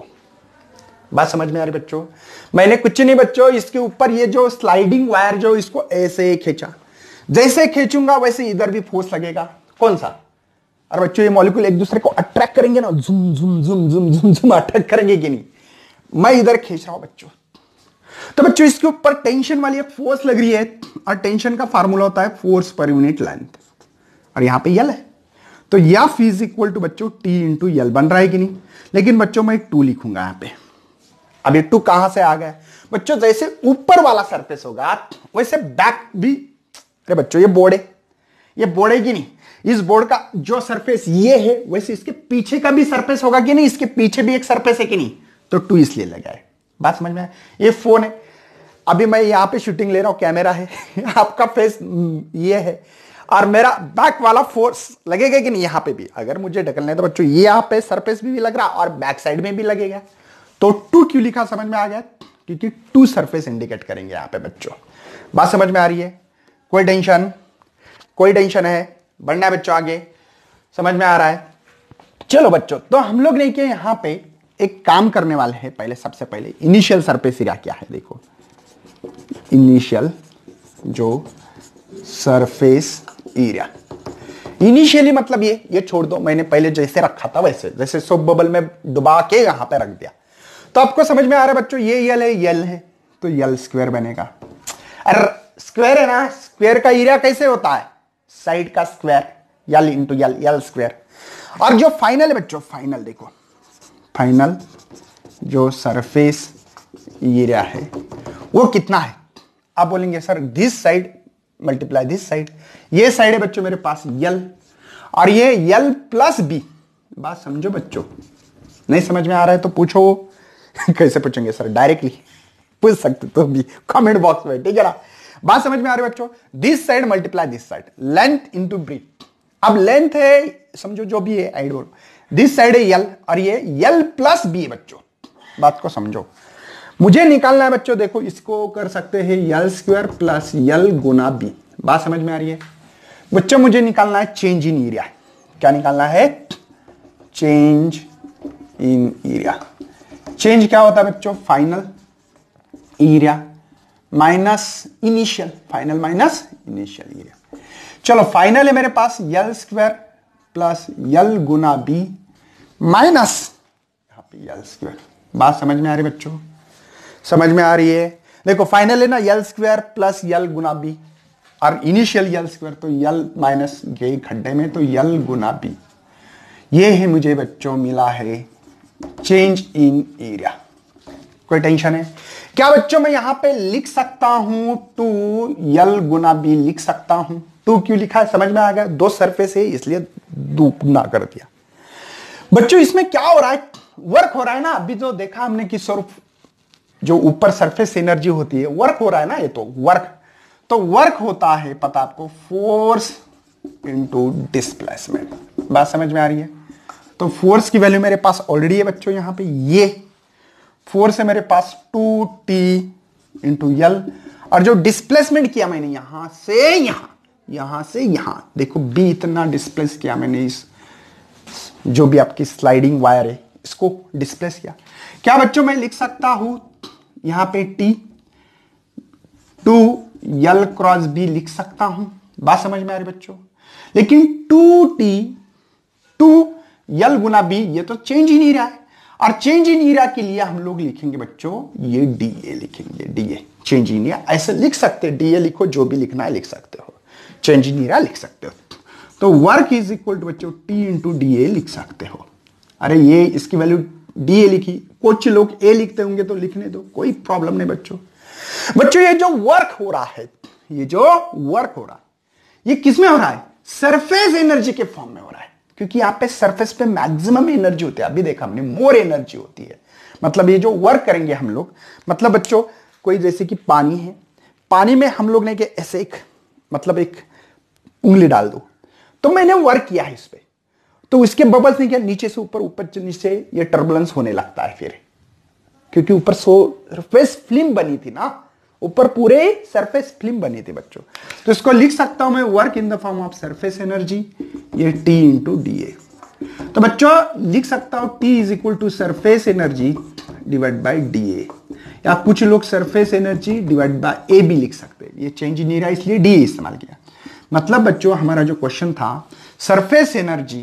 बात समझ में आ रही बच्चों? मैंने कुछ नहीं बच्चों, इसके ऊपर ये जो स्लाइडिंग वायर जो इसको ऐसे खींचा, जैसे खींचूंगा वैसे इधर भी फोर्स लगेगा। कौन सा? और बच्चों ये मॉलिक्यूल एक दूसरे को अट्रैक्ट करेंगे ना, जुम जुम जुम जुम जुम जुम अट्रैक्ट करेंगे कि नहीं? मैं इधर खींच रहा हूं बच्चों, तो बच्चों इसके ऊपर टेंशन वाली एक फोर्स लग रही है और टेंशन का फार्मूला होता है फोर्स पर यूनिट लेंथ, और यहां पे यल है। तो एफ इज इक्वल टू बच्चों टी इंटू यल बन रहा है कि नहीं? लेकिन बच्चों मैं टू लिखूंगा यहां पे। अब ये टू कहां से आ गया बच्चों? जैसे ऊपर वाला सरफेस होगा वैसे बैक भी, अरे बच्चों ये बोर्ड है, ये बोर्ड है कि नहीं? इस बोर्ड का जो सरफेस ये है वैसे इसके पीछे का भी सरफेस होगा कि नहीं? इसके पीछे भी एक सरफेस है कि नहीं? तो टू इसलिए लगा है। बात समझ में आया? ये फोन है, अभी मैं यहां पे शूटिंग ले रहा हूं, कैमरा है आपका फेस ये है और मेरा बैक वाला फोर्स लगेगा कि नहीं? यहां पे भी अगर मुझे ढकलना है तो बच्चों ये यहां पे सरफेस भी, भी लग रहा और बैक साइड में भी लगेगा। तो टू क्यों लिखा समझ में आ गया? क्योंकि टू सरफेस इंडिकेट करेंगे यहां पे बच्चों। बात समझ में आ रही है? कोई टेंशन? कोई टेंशन है? बढ़ना है बच्चों आगे, समझ में आ रहा है? चलो बच्चों, तो हम लोग ने किया यहां पे एक काम करने वाले हैं। पहले सबसे पहले इनिशियल सरफेस एरिया क्या है देखो, इनिशियल जो सरफेस एरिया, इनिशियली मतलब ये ये छोड़ दो, मैंने पहले जैसे रखा था वैसे, जैसे सोप बबल में डुबा के यहां पे रख दिया। तो आपको समझ में आ रहा है बच्चों, ये यल है, यल है तो यल स्क्वायर बनेगा। अरे स्क्वायर है ना, स्क्वायर का एरिया कैसे होता है, साइड का square, L into L, L square. और जो फाइनल है बच्चों, फाइनल देखो, फाइनल जो सरफेस एरिया है वो कितना है। आप बोलेंगे sir this side multiply this side, ये साइड है बच्चों मेरे पास यल, और ये यल प्लस बी। बात समझो बच्चों, नहीं समझ में आ रहा है तो पूछो। कैसे पूछेंगे सर, डायरेक्टली पूछ सकते तो भी कमेंट बॉक्स में, ठीक है ना। बात समझ में आ रही है बच्चों, this side multiply this side, length into breadth. अब लेंथ है समझो जो भी है, आई डोंट, दिस साइड है यल और ये यल प्लस बी है बच्चों। बात को समझो, मुझे निकालना है बच्चों, देखो इसको कर सकते हैं यल स्क्वायर प्लस यल गुना बी। बात समझ में आ रही है बच्चों, मुझे निकालना है चेंज इन एरिया। क्या निकालना है, चेंज इन एरिया। चेंज क्या होता है बच्चों, final area minus initial, final minus initial area. चलो फाइनल है मेरे पास यल स्क्वायर प्लस यल गुना बी माइनस यहां पे यल स्क्वायर। बात समझ में आ रही है बच्चों, समझ में आ रही है। देखो फाइनल है ना यल स्क्वायर प्लस यल गुना बी, और इनिशियल यल स्क्वायर तो यल माइनस ये खड्डे में तो यल गुना बी। ये है मुझे बच्चों मिला है चेंज इन एरिया। कोई टेंशन है क्या बच्चों, मैं यहां पे लिख सकता हूं टू यल गुना बी लिख सकता हूं। टू क्यों लिखा है समझ में आ गया, दो सरफेस है इसलिए दो गुना कर दिया। बच्चों इसमें क्या हो रहा है, वर्क हो रहा है ना। अभी जो देखा हमने कि स्वरूप जो ऊपर सरफेस एनर्जी होती है, वर्क हो रहा है ना, ये तो वर्क तो वर्क होता है पता आपको, फोर्स इंटू डिस्प्लेसमेंट। बात समझ में आ रही है। तो फोर्स की वैल्यू मेरे पास ऑलरेडी है बच्चों, यहां पे ये फोर्स है मेरे पास टू टी इंटू यल, और जो डिस्प्लेसमेंट किया मैंने यहां से यहां, यहां से यहां, देखो बी इतना डिस्प्लेस किया मैंने, इस जो भी आपकी स्लाइडिंग वायर है इसको डिस्प्लेस किया। क्या बच्चों मैं लिख सकता हूं यहां पे T two L cross B लिख सकता हूं। बात समझ में आ रही बच्चों, लेकिन टू टी टू यल गुना बी ये तो चेंज ही नहीं रहा है, और चेंज इन एरिया के लिए हम लोग लिखेंगे बच्चों ये डी ए लिखेंगे, D A change in area. ऐसे लिख सकते हैं, डी ए लिखो, जो भी लिखना है लिख सकते हो, चेंज इन एरिया लिख सकते हो। तो वर्क इज इक्वल टू बच्चों टी इंटू डी ए लिख सकते हो। अरे ये इसकी वैल्यू डी ए लिखी, कुछ लोग ए लिखते होंगे तो लिखने दो, कोई प्रॉब्लम नहीं बच्चों। बच्चों ये जो वर्क हो रहा है, ये जो वर्क हो रहा है ये किस में हो रहा है, सरफेस एनर्जी के फॉर्म में हो रहा है, क्योंकि यहां पे सरफेस पे मैक्सिमम एनर्जी होती है। अभी देखा हमने मोर एनर्जी होती है, मतलब ये जो वर्क करेंगे हम लोग, मतलब बच्चों कोई जैसे कि पानी है, पानी में हम लोग ने कि ऐसे एक मतलब एक उंगली डाल दो, तो मैंने वर्क किया है इस पे, तो इसके बबल्स नहीं किया, नीचे से ऊपर, ऊपर से नीचे ये टर्बुलेंस होने लगता है फिर, क्योंकि ऊपर सरफेस फिल्म बनी थी ना, ऊपर पूरे सरफेस फिल्म बनी थी बच्चों। तो इसको लिख सकता हूं मैं work in the form of surface energy, ये टी इंटू डी ए। तो बच्चों लिख सकता हूं T is equal to surface energy divide by D A, या कुछ लोग surface energy divide by A भी लिख सकते हैं। ये चेंज नहीं रहा इसलिए डी ए इस्तेमाल किया। मतलब बच्चों हमारा जो क्वेश्चन था, सरफेस एनर्जी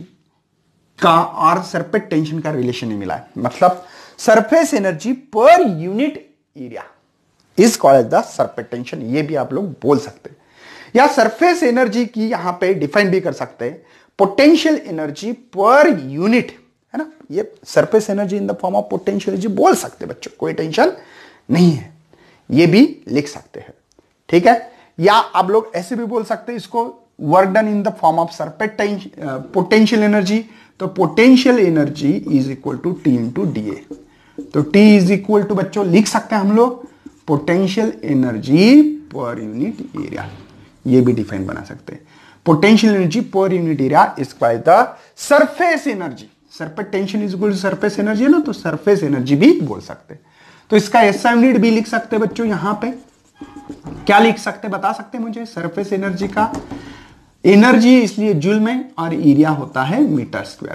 का और सरफेस टेंशन का रिलेशन नहीं मिला है, मतलब surface energy per unit area is called the surface tension, ये भी आप लोग बोल सकते हैं। या सरफेस एनर्जी की यहां पे डिफाइन भी कर सकते हैं, पोटेंशियल एनर्जी पर यूनिट, है ना, ये surface energy in the form of potential energy बोल सकते हैं बच्चों, कोई टेंशन नहीं है, ये भी लिख सकते हैं, ठीक है। या आप लोग ऐसे भी बोल सकते हैं इसको, work done in the form of surface potential energy, तो potential energy is equal to T into D A. तो टी इज इक्वल टू बच्चों लिख सकते हैं हम लोग potential energy per unit area, ये भी डिफाइन बना सकते हैं। Potential energy per unit area is called the surface energy, surface tension is equal to surface energy है ना, तो सरफेस एनर्जी भी बोल सकते हैं। तो इसका एसआई यूनिट भी लिख सकते हैं बच्चों, यहां पे क्या लिख सकते हैं बता सकते हैं मुझे, सरफेस एनर्जी का एनर्जी इसलिए जूल में और एरिया होता है मीटर स्क्वायर में,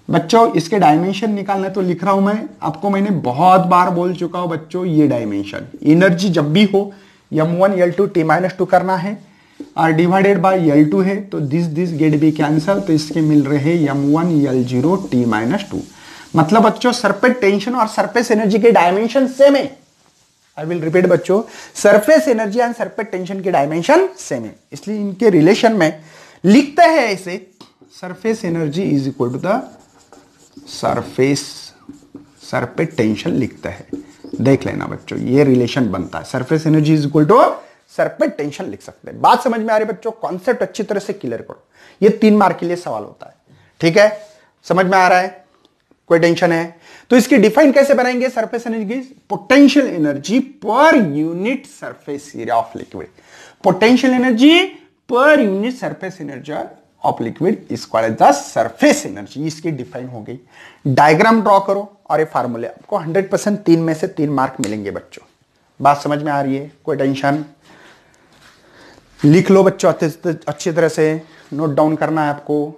बच्चों इसके डायमेंशन निकालना तो लिख रहा हूं मैं आपको, मैंने बहुत बार बोल चुका हूं बच्चों, ये डायमेंशन एनर्जी जब भी हो M one L two T minus two करना है और डिवाइडेड बाय एल टू है तो this this get be cancel, तो इसके मिल रहे हैं M one L zero T minus two. मतलब बच्चों सरफेस टेंशन और सरफेस एनर्जी के डायमेंशन सेम है। आई विल रिपीट बच्चों, surface energy and surface tension के डायमेंशन सेम है, इसलिए इनके रिलेशन में लिखते हैं ऐसे, surface energy is equal to the surface surface tension लिखता है। देख लेना बच्चों, ये रिलेशन बनता है, surface energy is equal to surface tension लिख सकते हैं। बात समझ में आ रही है बच्चों? कॉन्सेप्ट अच्छी तरह से क्लियर करो, ये तीन मार्क के लिए सवाल होता है। ठीक है, समझ में आ रहा है? कोई टेंशन है तो इसकी डिफाइन कैसे बनाएंगे? Surface energy, potential energy per unit surface area of liquid, potential energy per unit surface energy of liquid is called as the surface energy. इसकी डिफाइन हो गई। डायग्राम ड्रॉ करो और ये फार्मूले आपको हंड्रेड परसेंट तीन में से तीन मार्क मिलेंगे बच्चों। बात समझ में आ रही है? कोई टेंशन? लिख लो बच्चों अच्छी तरह से, नोट डाउन करना है आपको।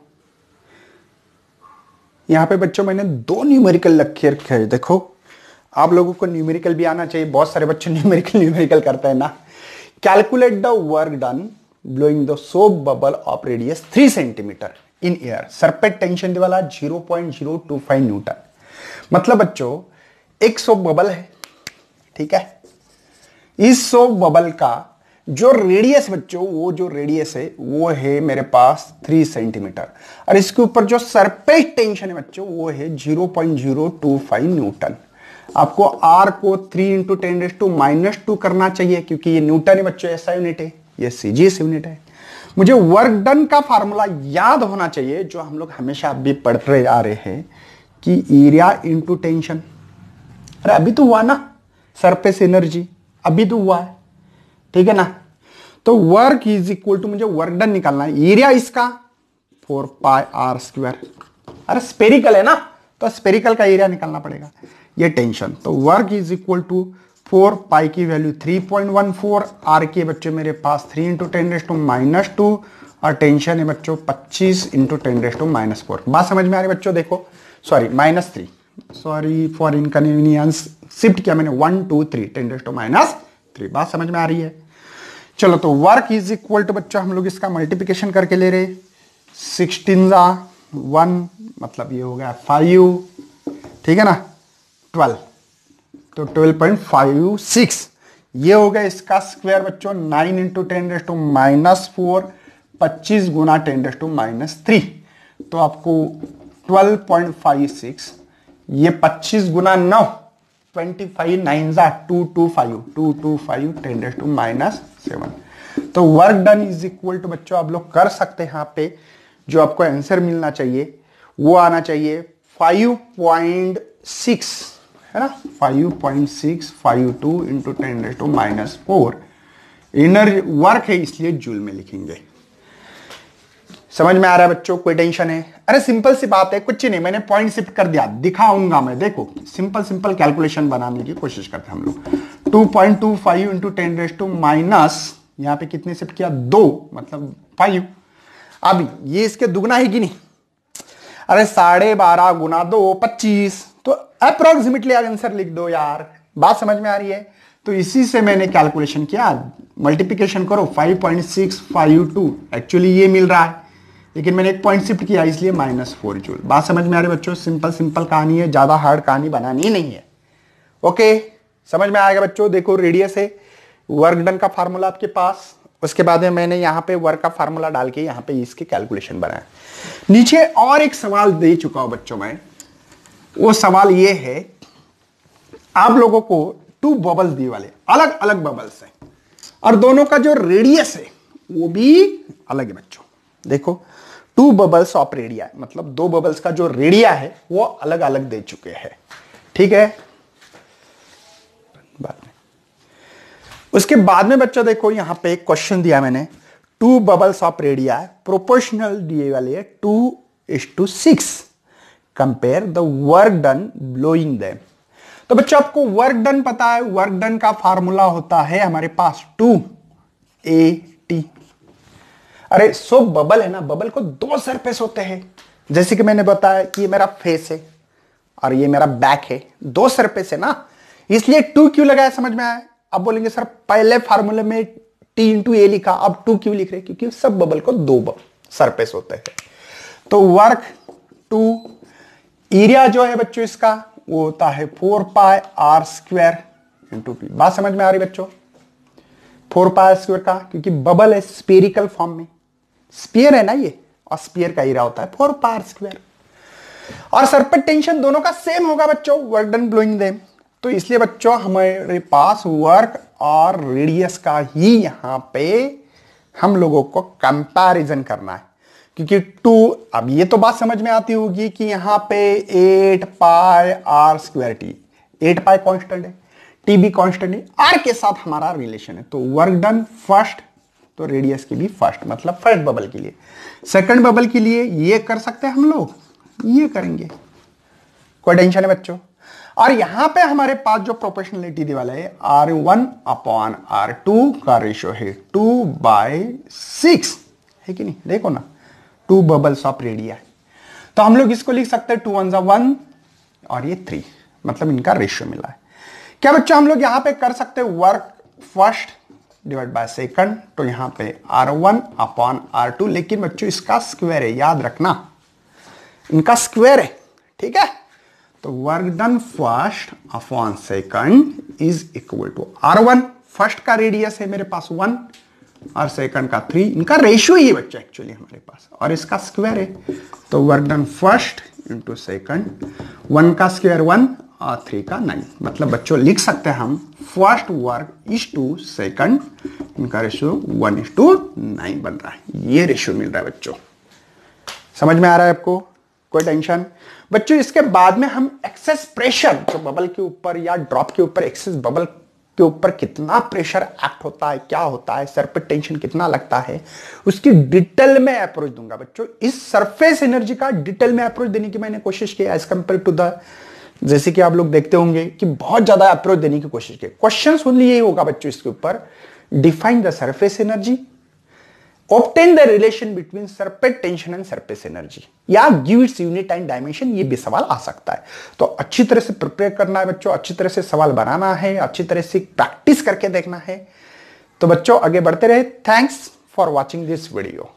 यहां पे बच्चों मैंने दो न्यूमेरिकल रखे रखे हैं। देखो आप लोगों को न्यूमेरिकल भी आना चाहिए, बहुत सारे बच्चे न्यूमेरिकल न्यूमेरिकल करते हैं ना। Calculate the work done blowing the soap bubble of radius three centimetre in air, surface tension वाला zero point zero two five newton. मतलब बच्चों एक सोप बबल है, ठीक है, इस सोप बबल का जो रेडियस बच्चों, वो जो रेडियस है वो है मेरे पास थ्री सेंटीमीटर और इसके ऊपर जो सरफेस टेंशन है बच्चों वो है zero point zero two five newton. आपको आर को three into ten raise to minus two करना चाहिए क्योंकि ये न्यूटन है बच्चों, ऐसा यूनिट है, ये सीजीएस यूनिट है। मुझे वर्क डन का फार्मूला याद होना चाहिए जो हम लोग हमेशा अभी पढ़ते आ रहे हैं कि एरिया इंटू टेंशन। अरे अभी तो हुआ ना सरफेस एनर्जी, अभी तो हुआ है, ठीक है ना। तो वर्क इज इक्वल टू, मुझे वर्क डन निकालना है, एरिया इसका फोर पाई आर स्क्वायर। अरे स्पेरिकल है ना तो स्पेरिकल का एरिया निकालना पड़ेगा। ये टेंशन, तो work is equal to four pi की value three point one four, R के बच्चों मेरे पास three into ten raise to minus two और टेंशन है बच्चों पच्चीस into ten raise to minus four. बात समझ में आ रही बच्चों? देखो sorry minus three, sorry for inconvenience shift किया मैंने, one two three ten raise to minus three. बात समझ में आ रही है? चलो तो वर्क इज इक्वल टू बच्चों हम लोग इसका मल्टीप्लिकेशन करके ले रहे, सिक्सटीन जा वन मतलब ये हो गया फाइव, ठीक है ना, ट्वेल्व, तो ट्वेल्व पॉइंट फाइव सिक्स, ये हो गया इसका स्क्वायर बच्चों, nine into ten raise to minus four, पच्चीस गुना ten raise to minus three, तो आपको ट्वेल्व पॉइंट फाइव सिक्स, ये पच्चीस गुना नौ, ट्वेंटी फाइव नाइन जा two two five, two two five ten raise to minus seven. तो work done is equal to बच्चों आप लोग कर सकते हैं, यहाँ पे जो आपको आंसर मिलना चाहिए वो आना चाहिए फाइव पॉइंट सिक्स, है ना, five point six five two into ten raise to minus four. Inner work है इसलिए जूल में लिखेंगे। समझ में आ रहा है बच्चों? कोई टेंशन है? अरे सिंपल सी बात है, कुछ नहीं, मैंने पॉइंट शिफ्ट कर दिया, दिखाऊंगा मैं। देखो सिंपल सिंपल कैलकुलेशन बनाने की कोशिश करते हैं हम लोग। Two point two five into ten raise to minus, यहां पे कितने शिफ्ट किया, दो, मतलब फाइव। अब ये इसके दुगना है कि नहीं? अरे साढ़े बारह गुना दो पच्चीस, तो अप्रोक्सीमेटली आंसर लिख दो यार। बात समझ में आ रही है? तो इसी से मैंने कैलकुलेशन किया, मल्टीप्लिकेशन करो five point six five two, actually ये मिल रहा है लेकिन मैंने एक पॉइंट शिफ्ट किया इसलिए माइनस फोर जूल। बात समझ में आ रही है बच्चों? सिंपल सिंपल कहानी है, ज्यादा हार्ड कहानी बनानी नहीं है। ओके, समझ में आएगा बच्चों? देखो रेडियस है, वर्क डन का फार्मूला आपके पास, उसके बाद में मैंने यहाँ पे वर्क का फार्मूला डाल के यहाँ पे इसकी कैलकुलेशन बनाया। नीचे और एक सवाल दे चुका हूं बच्चों मैं, वो सवाल ये है, आप लोगों को टू बबल्स दिए वाले, अलग अलग बबल्स हैं और दोनों का जो रेडियस है वो भी अलग है बच्चों। देखो टू बबल्स ऑफ रेडिया, मतलब दो बबल्स का जो रेडिया है वो अलग अलग दे चुके हैं, ठीक है। बाद में उसके बाद में बच्चों देखो यहां पे एक क्वेश्चन दिया मैंने, two bubbles of radii proportional दिए वाले two is two six, compare the work done blowing them. तो बच्चों आपको वर्क डन पता है, वर्क डन का फार्मूला होता है हमारे पास टू ए टी। अरे सो बबल है ना, बबल को दो सरफेस होते हैं, जैसे कि मैंने बताया कि ये मेरा फेस है और ये मेरा बैक है, दो सरफेस है ना, इसलिए टू क्यों लगाया, समझ में आया। अब बोलेंगे सर पहले फार्मूले में टी इंटू ए लिखा, अब टू क्यों लिख रहे, क्योंकि सब बबल को दो सरफेस होते हैं। तो वर्क टू एरिया जो है बच्चों इसका वो होता है four pi R square into P. बात समझ में आ रही बच्चों, फोर पाई स्क्वायर का, क्योंकि बबल है स्पेरिकल फॉर्म में, स्पीयर है ना ये, और स्पीयर का एरिया होता है फोर पाई स्क्वायर। और सरफेस टेंशन दोनों का सेम होगा बच्चों, वर्क डन ब्लोइंग देम। तो इसलिए बच्चों हमारे पास वर्क और रेडियस का ही यहां पे हम लोगों को कंपैरिजन करना है, क्योंकि टू, अब ये तो बात समझ में आती होगी कि यहां पे eight pi R square T, eight pi constant है, टी भी कांस्टेंट है, आर के साथ हमारा रिलेशन है। तो वर्क डन फर्स्ट, तो रेडियस की भी फर्स्ट, मतलब फर्स्ट बबल के लिए। सेकंड बबल के लिए ये कर सकते हैं हम लोग, ये करेंगे, कोई टेंशन है बच्चों। और यहां पे हमारे पास जो प्रोपोर्शनलिटी दी वाला है R one upon R two का रेशियो है टू बाई सिक्स, है कि नहीं, देखो ना, टू बबल्स ऑफ रेडिया है। तो हम लोग इसको लिख सकते हैं टू वन जा वन और ये थ्री, मतलब इनका रेशियो मिला है। क्या बच्चों हम लोग यहां पे कर सकते हैं work first divide by second, तो यहां पे R one upon R two, लेकिन बच्चों इसका स्क्वायर है, याद रखना इनका स्क्वायर है, ठीक है। तो work done first upon second is equal to R one, first का रेडियस है मेरे पास वन और सेकंड का थ्री, इनका रेशियो ही है बच्चों एक्चुअली हमारे पास, और इसका स्क्वायर है। तो work done first into second, one का स्क्वायर वन और थ्री का नाइन, मतलब बच्चों लिख सकते हैं हम first work is to second, इनका ratio one is to nine बन रहा है, ये रेशियो मिल रहा है बच्चों। समझ में आ रहा है आपको, कोई टेंशन बच्चों। इसके बाद में हम एक्सेस प्रेशर, जो बबल के ऊपर या ड्रॉप के ऊपर एक्सेस बबल के ऊपर कितना प्रेशर एक्ट होता है, क्या होता है, सरफेस टेंशन कितना लगता है, उसकी डिटेल में अप्रोच दूंगा बच्चों। इस सरफेस एनर्जी का डिटेल में अप्रोच देने की मैंने कोशिश की एज कंपेयर टू द, जैसे कि आप लोग देखते होंगे कि बहुत ज्यादा अप्रोच देने की कोशिश की। क्वेश्चन ओनली यही होगा बच्चों इसके ऊपर, define the surface energy, obtain the relation between surface tension and surface energy, या give its unit and dimension, ये भी सवाल आ सकता है। तो अच्छी तरह से प्रिपेयर करना है बच्चों, अच्छी तरह से सवाल बनाना है, अच्छी तरह से प्रैक्टिस करके देखना है। तो बच्चों आगे बढ़ते रहे। Thanks for watching this video.